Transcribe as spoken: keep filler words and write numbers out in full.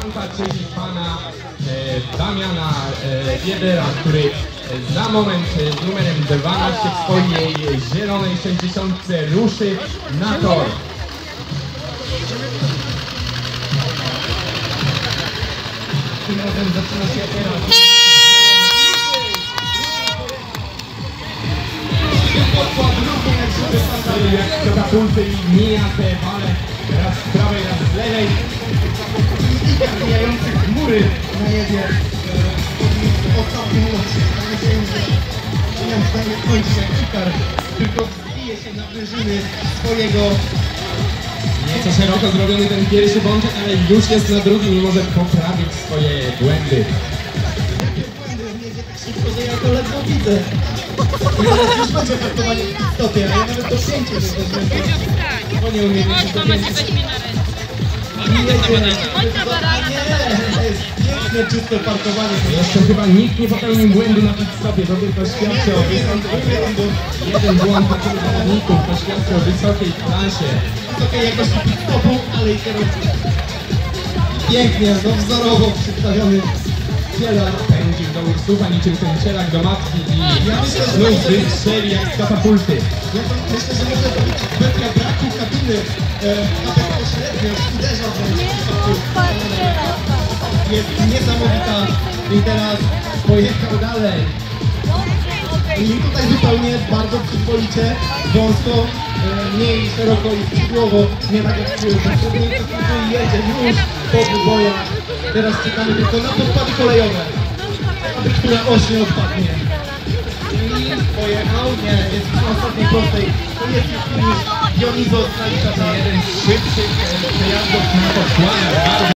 Santa, czyli pana e, Damiana e, Biedera, który za moment z numerem dwanaście w swojej zielonej sześćdziesiątce ruszy na tor. Tym razem zaczyna się teraz. Jak katapulty i mija te fale, raz z prawej, raz z lewej. I mijających chmury na niebie w ostatnim locie. Mam nadzieję, że nie zdanie kończy jak Ikar, tylko wbije się na wyżyny swojego... Nieco szeroko zrobiony ten pierwszy bączek, ale już jest na drugim i może poprawić swoje błędy. Jakie błędy w niebie tak szybko, że ja to ledwo widzę. I teraz już będzie parkowanie w stopie, a ja nawet to pięcie nie weźmę. Bo nie umiem jeździć do pięcia. Nie, jest piękne, czyste parkowanie. Jeszcze chyba nikt nie popełnił błędu na pit-stopie, to tylko świadczy o wysokiej... Jeden błąd na tylu zawodników, to świadczy o wysokiej klasie. Wysokiej jakości pit-stopu, ale i kierowcy. Pięknie, no wzorowo przedstawiony cielar. Pędzi do Ursusa niczym ten cielak do matki i Ja myślę, że znów to jest- wystrzeli jak z katapulty. Ja to myślę, że może to być kwestia braku kabiny, e, nawet pośrednio uderza wręcz w wysokość. Jest niesamowita i teraz pojechał dalej. I tutaj zupełnie bardzo przyzwoicie, wąsko, e, mniej szeroko i skrzydłowo, nie tak jak w poprzedniej, tylko jedzie już po wybojach. Teraz czekamy tylko na podkłady kolejowe, aby która oś nie odpadnie. I pojechał, nie, jest na ostatniej prostej, to jest już finish Dionizo z Kalicza. Jeden z szybszych e, przejazdów na podkładach.